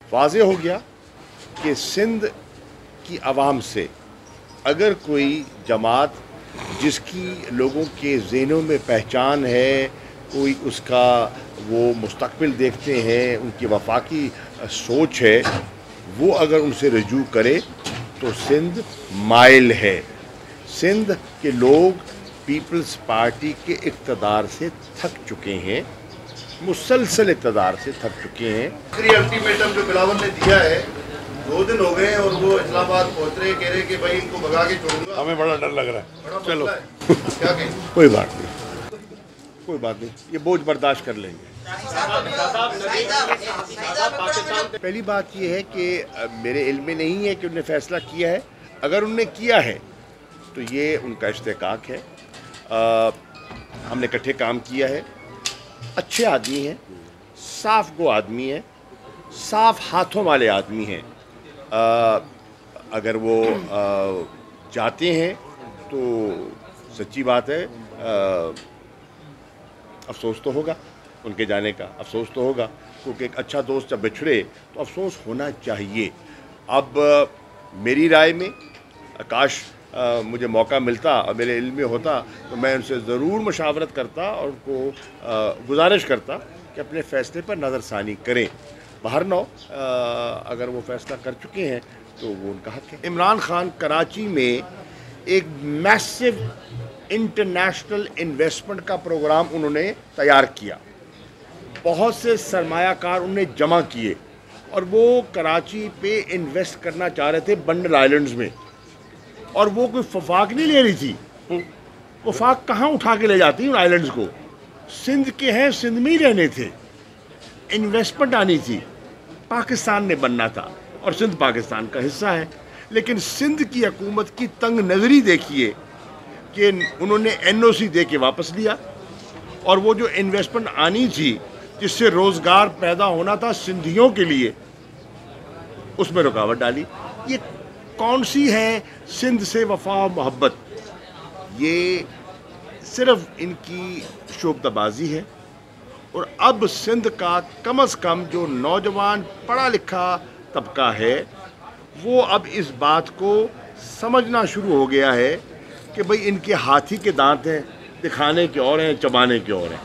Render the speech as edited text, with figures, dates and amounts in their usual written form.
वाज़ेह हो गया कि सिंध की आवाम से अगर कोई जमात जिसकी लोगों के ज़हनों में पहचान है, कोई उसका वो मुस्तक़बिल देखते हैं, उनकी वफाकी सोच है, वो अगर उनसे रजू करे तो सिंध माइल है। सिंध के लोग पीपल्स पार्टी के इक़्तिदार से थक चुके हैं, मुसलसल इक़्तिदार से थक चुके हैं। आखिरी अल्टीमेटम जो बिलावल ने दिया है, 2 दिन हो गए और वो इस्लामाबाद पहुंच रहे, कह रहे कि भाई इनको भगा के छोड़ूंगा। हमें बड़ा डर लग रहा है। चलो क्या कहें? कोई बात नहीं, ये बोझ बर्दाश्त कर लेंगे। पहली बात ये है कि मेरे इल्म में नहीं है कि उन्होंने फैसला किया है। अगर उन्होंने किया है तो ये उनका इस्तेकाक है। हमने इकट्ठे काम किया है, अच्छे आदमी हैं, साफ गो आदमी हैं, साफ हाथों वाले आदमी हैं। अगर वो जाते हैं तो सच्ची बात है, अफसोस तो होगा, उनके जाने का अफसोस तो होगा, क्योंकि एक अच्छा दोस्त जब बिछड़े तो अफसोस होना चाहिए। अब मेरी राय में काश मुझे मौका मिलता और मेरे इल्म में होता तो मैं उनसे ज़रूर मशावरत करता और उनको गुजारिश करता कि अपने फ़ैसले पर नज़रसानी करें। बाहर नौ अगर वो फ़ैसला कर चुके हैं तो वो उनका हक़ है। इमरान खान कराची में एक मैसिव इंटरनेशनल इन्वेस्टमेंट का प्रोग्राम उन्होंने तैयार किया, बहुत से सरमायाकार उन्होंने जमा किए और वो कराची पे इन्वेस्ट करना चाह रहे थे बंडल आइलैंड्स में। और वो कोई वफाक नहीं ले रही थी, वफाक कहाँ उठा के ले जाती उन आइलैंड्स को। सिंध के हैं, सिंध में ही रहने थे, इन्वेस्टमेंट आनी थी, पाकिस्तान ने बनना था और सिंध पाकिस्तान का हिस्सा है। लेकिन सिंध की हुकूमत की तंग नज़री देखिए कि उन्होंने NOC दे के वापस लिया और वो जो इन्वेस्टमेंट आनी थी जिससे रोज़गार पैदा होना था सिंधियों के लिए, उसमें रुकावट डाली। ये कौन सी है सिंध से वफा मोहब्बत? ये सिर्फ इनकी शोबदाबाजी है। और अब सिंध का कम से कम जो नौजवान पढ़ा लिखा तबका है वो अब इस बात को समझना शुरू हो गया है कि भाई इनके हाथी के दांत हैं, दिखाने के और हैं, चबाने के और हैं।